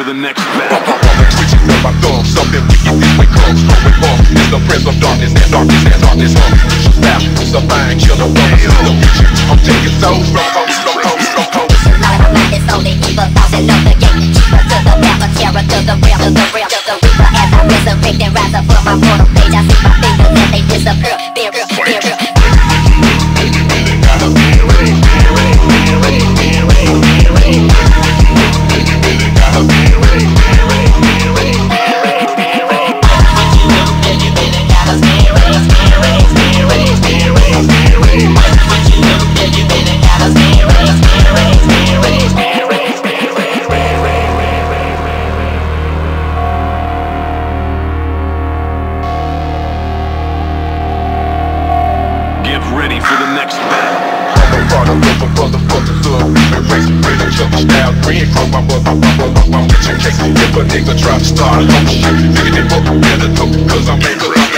the next battle. Switching with my thumb, something wicked this way comes. Growing up, it's the prince of darkness, and darkness, and darkness. Style, it's a fine killer, but it's the future. I'm taking so slow. It's only evil thoughts and love the game. Cheaper to the path of terror, to the real, to the real, to the reaper. As I resurrect and rise up from my mortal page, I see my fingers and they disappear. Be real, be real. Ready for the next battle. I'm a product of a motherfucking thug. Erase freedom, jump style, green from my bitch in case if a nigga try to start a whole shit. Nigga, they fuck better though, cause I'm able to